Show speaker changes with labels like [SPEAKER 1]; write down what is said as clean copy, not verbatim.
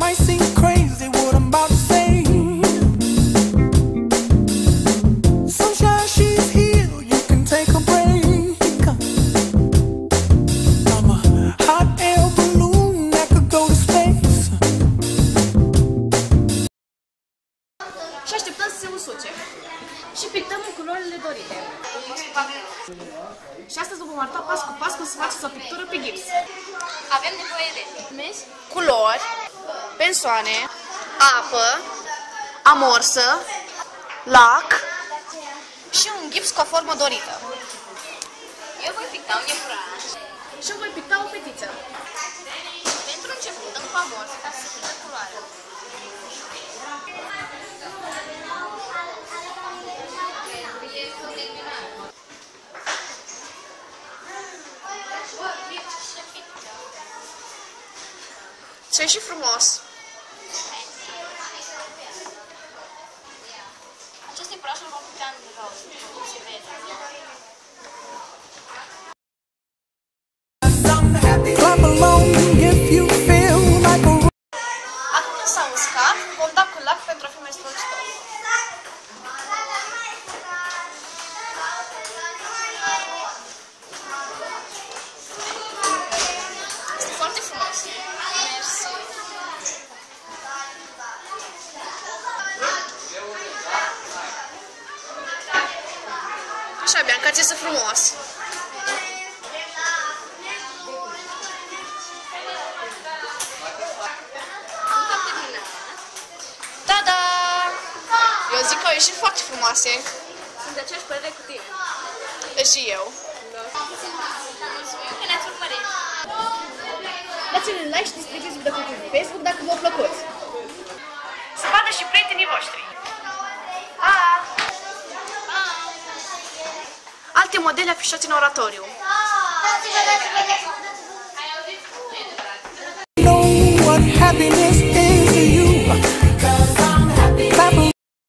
[SPEAKER 1] might seem crazy what I'm about to say. Sunshine, she's here, you can take a break. I'm a hot air balloon that could go to space.
[SPEAKER 2] Și așteptăm să se usuce. Și pictăm în culorile dorite. Și astăzi vom arăta pas cu pas cum se face o pictură pe gips.
[SPEAKER 3] Avem nevoie de
[SPEAKER 2] culori, pensoane, apă, amorsă, lac și un gips cu o formă dorită.
[SPEAKER 3] Eu voi picta un iepuraș.
[SPEAKER 2] Și eu voi picta o fetiță.
[SPEAKER 3] Pentru început, dăm cu amorsă ca să se prindă culoarea.
[SPEAKER 2] Ce și frumos!
[SPEAKER 3] Acest iepuraș îl vom picta în roz, cum se vede.
[SPEAKER 1] Clap along if you feel like a
[SPEAKER 2] Acum când s-a uscat, vom da cu lac pentru a fi mai strălucitor. Este foarte frumos!
[SPEAKER 3] Mersi.
[SPEAKER 2] Așa, Bianca, ți este frumos!
[SPEAKER 3] Încă terminat.
[SPEAKER 2] Ta-da! Eu zic că au ieșit foarte frumoase.
[SPEAKER 3] Sunt de aceeași părere cu tine.
[SPEAKER 2] Și eu.
[SPEAKER 3] Mulțumim că ne-ați urmărit.
[SPEAKER 2] Dați-ne like și distribuiți video pe Facebook dacă v-a plăcut. Să vadă și prietenii voștri. Pa! Alte modele afișate în oratoriu.
[SPEAKER 4] Dați-vă, dați-vă, dați-vă.